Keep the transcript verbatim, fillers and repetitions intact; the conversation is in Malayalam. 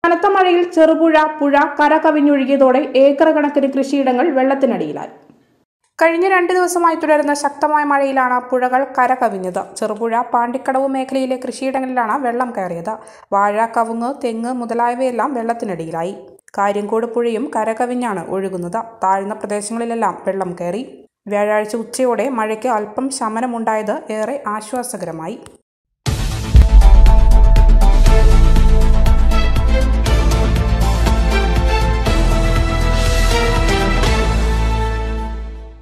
കനത്ത മഴയിൽ ചെറുപുഴ പുഴ കര കവിഞ്ഞൊഴുകിയതോടെ ഏക്കർ കണക്കിന് കൃഷിയിടങ്ങൾ വെള്ളത്തിനടിയിലായി. കഴിഞ്ഞ രണ്ട് ദിവസമായി തുടരുന്ന ശക്തമായ മഴയിലാണ് പുഴകൾ കര കവിഞ്ഞത്. ചെറുപുഴ പാണ്ടിക്കടവ് മേഖലയിലെ കൃഷിയിടങ്ങളിലാണ് വെള്ളം കയറിയത്. വാഴ, കവുങ്ങ്, തെങ്ങ് മുതലായവയെല്ലാം വെള്ളത്തിനടിയിലായി. കാര്യങ്കോട് പുഴയും കരകവിഞ്ഞാണ് ഒഴുകുന്നത്. താഴ്ന്ന പ്രദേശങ്ങളിലെല്ലാം വെള്ളം കയറി. വ്യാഴാഴ്ച ഉച്ചയോടെ മഴയ്ക്ക് അല്പം ശമനമുണ്ടായത് ഏറെ ആശ്വാസകരമായി.